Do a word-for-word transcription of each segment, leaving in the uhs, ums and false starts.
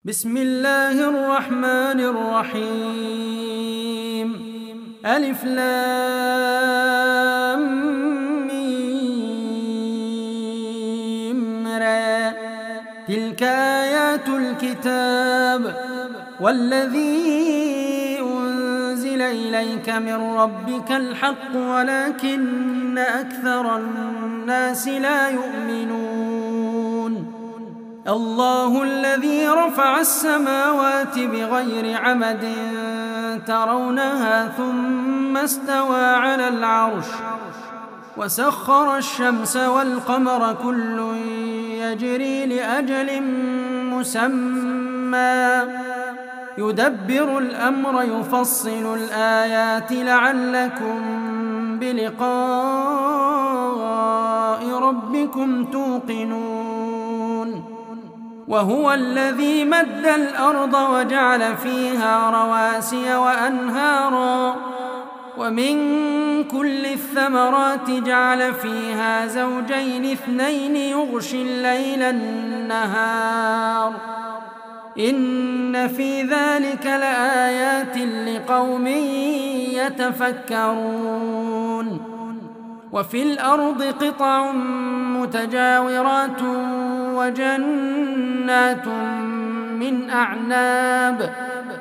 بسم الله الرحمن الرحيم ألف لام ميم را تلك آيات الكتاب والذي أنزل إليك من ربك الحق ولكن أكثر الناس لا يؤمنون الله الذي رفع السماوات بغير عمد ترونها ثم استوى على العرش وسخر الشمس والقمر كل يجري لأجل مسمى يدبر الأمر يفصل الآيات لعلكم بلقاء ربكم توقنون وهو الذي مد الأرض وجعل فيها رواسي وأنهارا ومن كل الثمرات جعل فيها زوجين اثنين يغشي الليل النهار إن في ذلك لآيات لقوم يتفكرون وفي الأرض قطع متجاورات وجنات من أعناب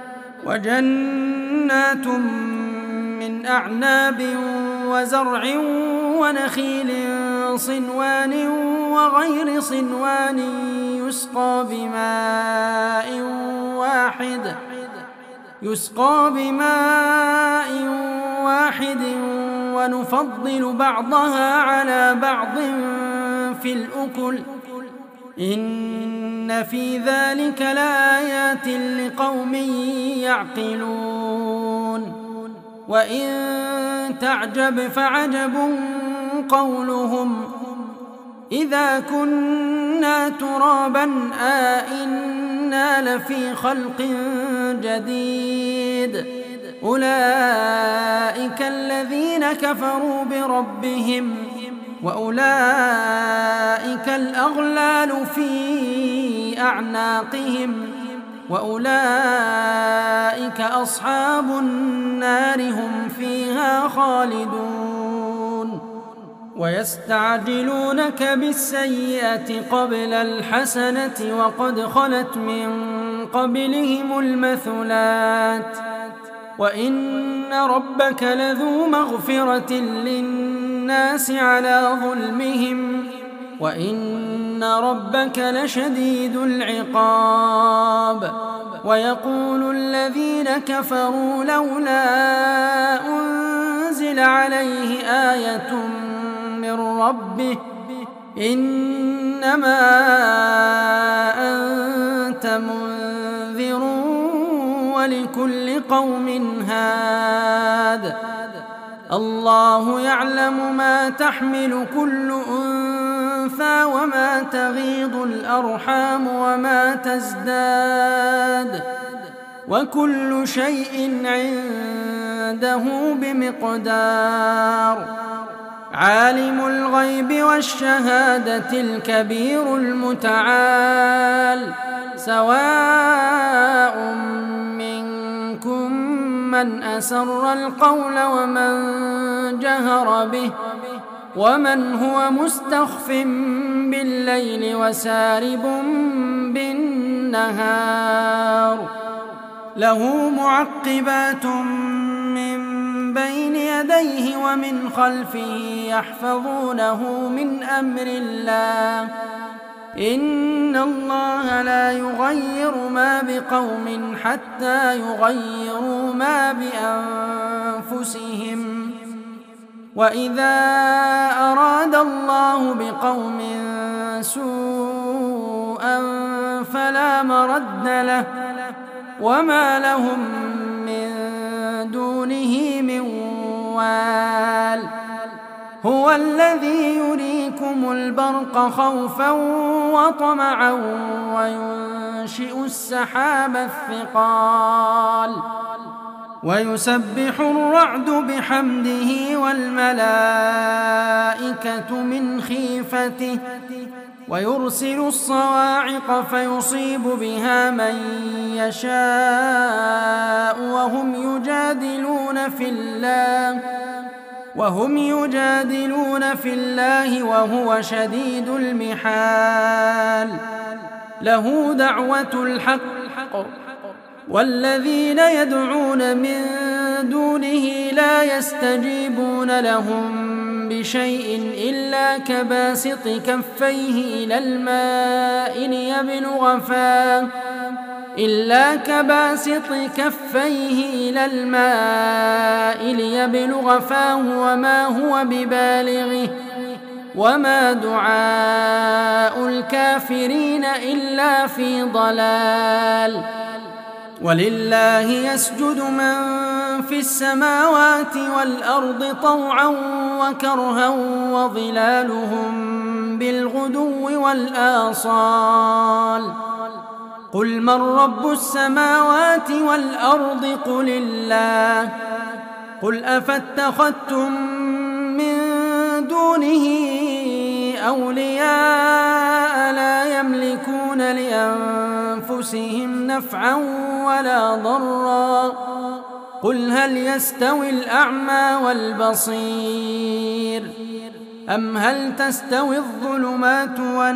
وجنات من أعناب وزرع ونخيل صنوان وغير صنوان يسقى بماء واحد يسقى بماء واحد ونفضل بعضها على بعض في الأكل إن في ذلك لآيات لقوم يعقلون وإن تعجب فعجب قولهم إذا كنا ترابا آئنا لفي خلق جديد أولئك الذين كفروا بربهم وأولئك الأغلال في أعناقهم وأولئك أصحاب النار هم فيها خالدون ويستعجلونك بالسيئة قبل الحسنة وقد خلت من قبلهم المثلات وإن ربك لذو مغفرة للناس على ظلمهم وإن ربك لشديد العقاب ويقول الذين كفروا لولا أنزل عليه آية من ربه إنما أنت منذر ولكل قوم هاد الله يعلم ما تحمل كل أنثى وما تغيض الأرحام وما تزداد وكل شيء عنده بمقدار عالم الغيب والشهادة الكبير المتعال سواء منكم من أسر القول ومن جهر به ومن هو مستخف بالليل وسارب بالنهار له معقبات من بين يديه ومن خلفه يحفظونه من أمر الله إن الله لا يغير ما بقوم حتى يغيروا ما بأنفسهم وإذا أراد الله بقوم سوءا فلا مرد له وما لهم من دونه من وال هو الذي يريكم البرق خوفا وطمعا وينشئ السحاب الثقال ويسبح الرعد بحمده والملائكة من خيفته ويرسل الصواعق فيصيب بها من يشاء وهم يجادلون في الله وهم يجادلون في الله وهو شديد المحال. له دعوة الحق والذين يدعون من دونه لا يستجيبون لهم بشيء إلا كباسط كفيه إلى الماء ليبلغ فاه إلا كباسط كفيه إلى الماء ليبلغ فاه وما هو ببالغه وما دعاء الكافرين إلا في ضلال. ولله يسجد من في السماوات والأرض طوعا وكرها وظلالهم بالغدو والآصال. قل من رب السماوات والأرض قل الله. قل أفاتخذتم من دونه أولياء لا يملكون لأنفسهم نفعا ولا ضرا. قل هل يستوي الأعمى والبصير أم هل تستوي الظلمات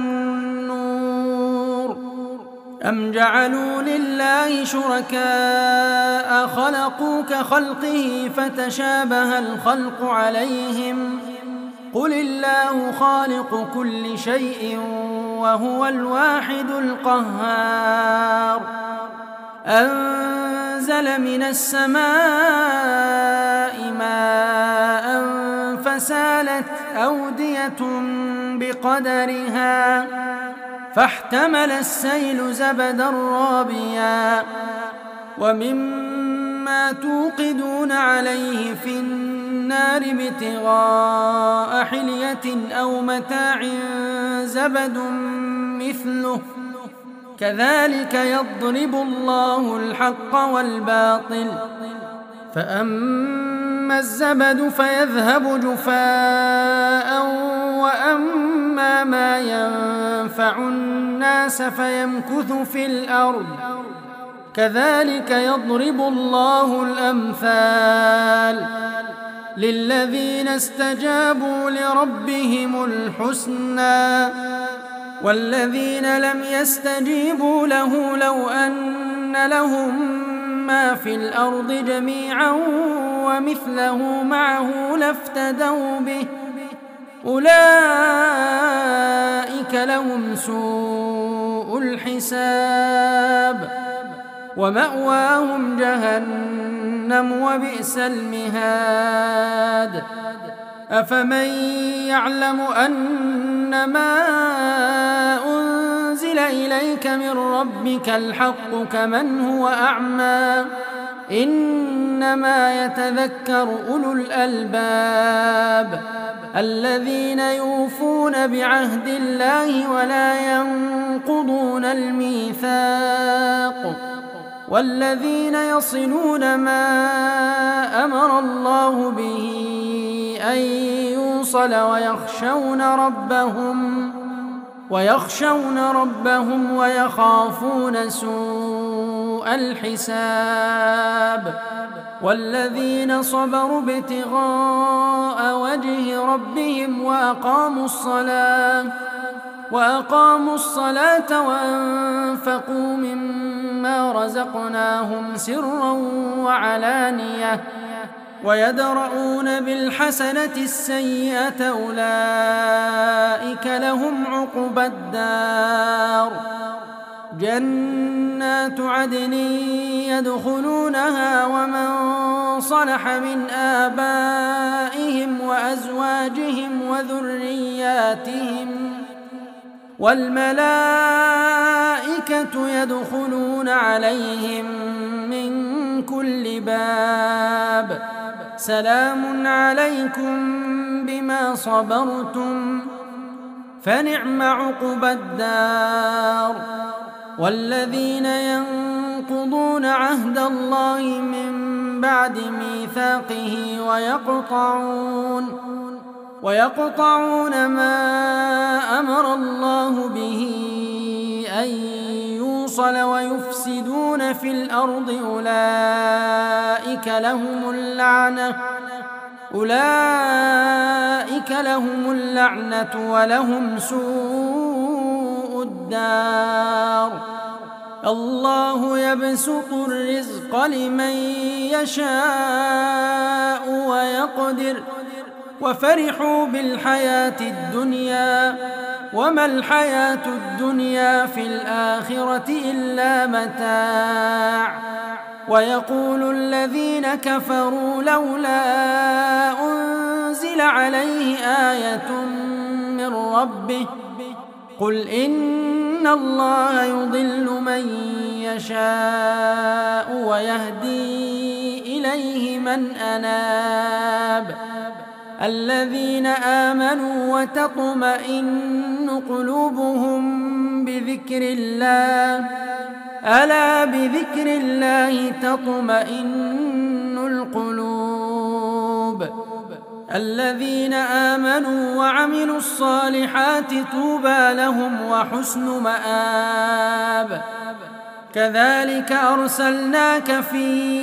والنور أم جعلوا لله شركاء خلقوا كخلقه فتشابه الخلق عليهم. قل الله خالق كل شيء وهو الواحد القهار. أنزل من السماء ماء فسالت أودية بقدرها فاحتمل السيل زبدا رابيا ومما توقدون عليه في النار ابتغاء حلية أو متاع زبد مثله كذلك يضرب الله الحق والباطل. فأما الزبد فيذهب جفاء وأما ما ينفع الناس فيمكث في الأرض كذلك يضرب الله الأمثال. للذين استجابوا لربهم الحسنى والذين لم يستجيبوا له لو أن لهم ما في الأرض جميعا ومثله معه لافتدوا به أولئك لهم سوء الحساب ومأواهم جهنم وبئس المهاد. أفمن يعلم أنما أنزل إليك من ربك الحق كمن هو أعمى إنما يتذكر أولو الألباب الذين يوفون بعهد الله ولا ينقضون الميثاق والذين يصلون ما أمر الله به أن يوصل ويخشون ربهم ويخشون ربهم ويخافون سوء الحساب. والذين صبروا ابتغاء وجه ربهم وأقاموا الصلاة وأقاموا الصلاة وأنفقوا مما رزقناهم سرا وعلانية ويدرؤون بالحسنة السيئة أولئك لهم عقبى الدار. جنات عدن يدخلونها ومن صلح من آبائهم وأزواجهم وذرياتهم والملائكة يدخلون عليهم من كل باب سلام عليكم بما صبرتم فنعم عقبى الدار. والذين ينقضون عهد الله من بعد ميثاقه ويقطعون ويقطعون ما أمر الله به أن يوصل ويفسدون في الأرض أولئك لهم اللعنة أولئك لهم اللعنة ولهم سوء الدار. الله يبسط الرزق لمن يشاء ويقدر وفرحوا بالحياة الدنيا وما الحياة الدنيا في الآخرة إلا متاع. ويقول الذين كفروا لولا أنزل عليه آية من ربه قل إن الله يضل من يشاء ويهدي إليه من أناب. الذين آمنوا وتطمئن قلوبهم بذكر الله ألا بذكر الله تطمئن القلوب. الذين آمنوا وعملوا الصالحات طوبى لهم وحسن مآب. كذلك أرسلناك في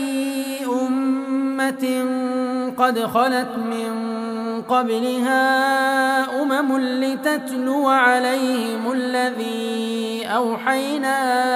أمة قد خلت من قبلها أمم لتتلو عليهم الذي أوحينا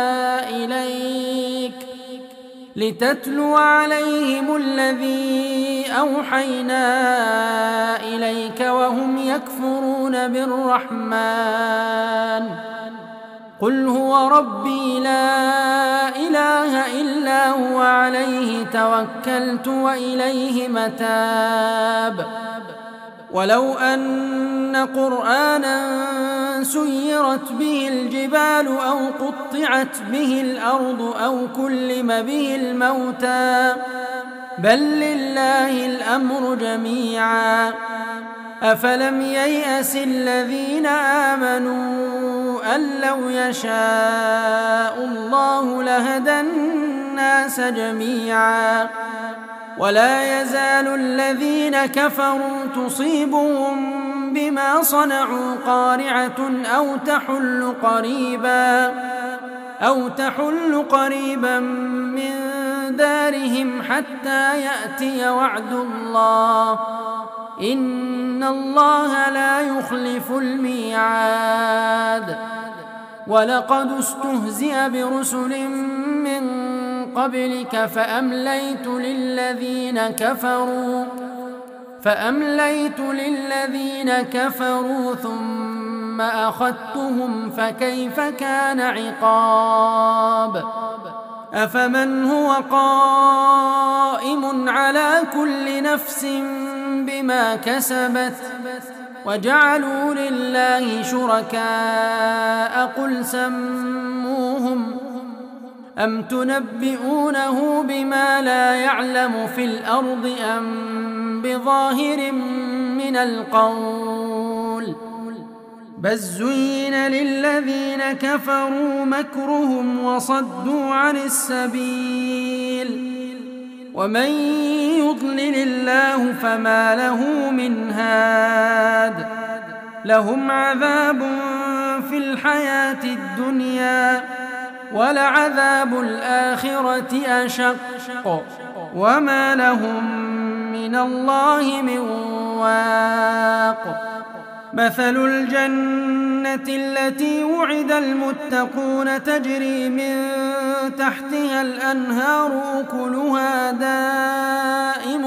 إليك لتتلو عليهم الذي أوحينا إليك وهم يكفرون بالرحمن قل هو ربي لا إله إلا هو عليه توكلت وإليه متاب. ولو أن قرآنا سيرت به الجبال أو قطعت به الأرض أو كلم به الموتى بل لله الأمر جميعا. أفلم ييأس الذين آمنوا أن لو يشاء الله لهدى الناس جميعا. ولا يزال الذين كفروا تصيبهم بما صنعوا قارعة أو تحل قريبا أو تحل قريبا من دارهم حتى يأتي وعد الله إن الله لا يخلف الميعاد. ولقد استهزئ برسل من قبلك فأمليت للذين كفروا فأمليت للذين كفروا ثم أخذتهم فكيف كان عقاب. أفمن هو قائم على كل نفس بما كسبت وجعلوا لله شركاء قل سموهم أم تنبئونه بما لا يعلم في الأرض أم بظاهر من القول بل زين للذين كفروا مكرهم وصدوا عن السبيل ومن يضلل الله فما له من هاد. لهم عذاب في الحياة الدنيا ولعذاب الآخرة أشق وما لهم من الله من واق. مثل الجنة التي وعد المتقون تجري من تحتها الأنهار أكلها دائم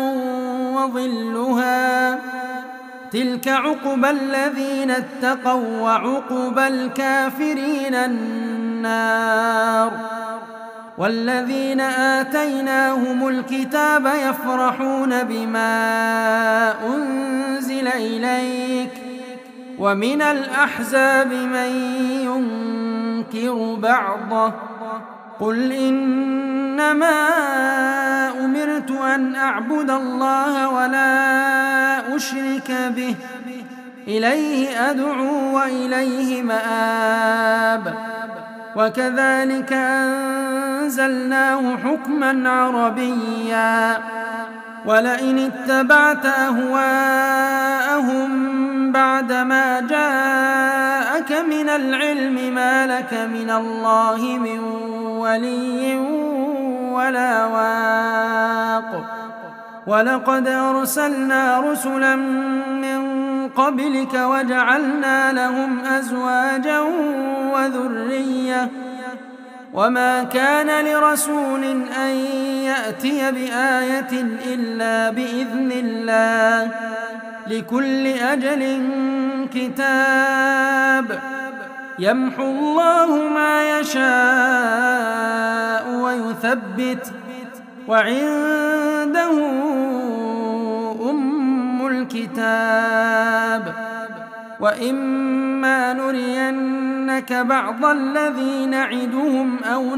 وظلها تلك عقبى الذين اتقوا وعقبى الكافرين النار. والذين آتيناهم الكتاب يفرحون بما أنزل إليك ومن الأحزاب من ينكر بعضه قل إنما أمرت أن أعبد الله ولا أشرك به إليه أدعو وإليه مآب. وكذلك أنزلناه حكما عربيا ولئن اتبعت أهواءهم بعدما جاءك من العلم ما لك من الله من ولي ولا واق ولقد أرسلنا رسلا من قبلك وجعلنا لهم أزواجا وذرية وما كان لرسول أن يأتي بآية إلا بإذن الله لكل أجل كتاب يمحو الله ما يشاء ويثبت وعنده أم الكتاب وإما نرينك بعض الذي نعدهم أو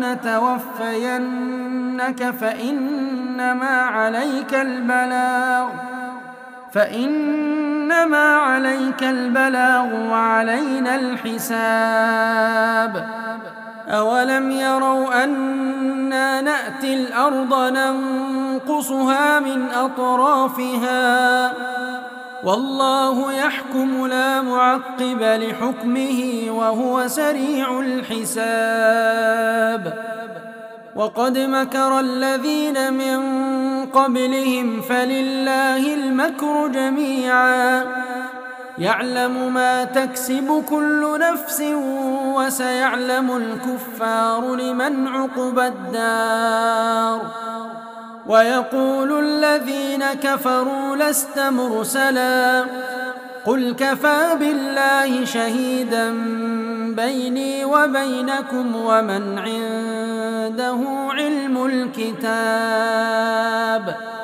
نتوفينك فإنما عليك البلاغ فإنما عليك البلاغ وعلينا الحساب أولم يروا أنا نأتي الأرض ننقصها من أطرافها والله يحكم لا معقب لحكمه وهو سريع الحساب وقد مكر الذين من قبلهم فلله المكر جميعا يعلم ما تكسب كل نفس وسيعلم الكفار لمن عقبى الدار ويقول الذين كفروا لست مرسلا قل كفى بالله شهيدا بيني وبينكم ومن عنده علم الكتاب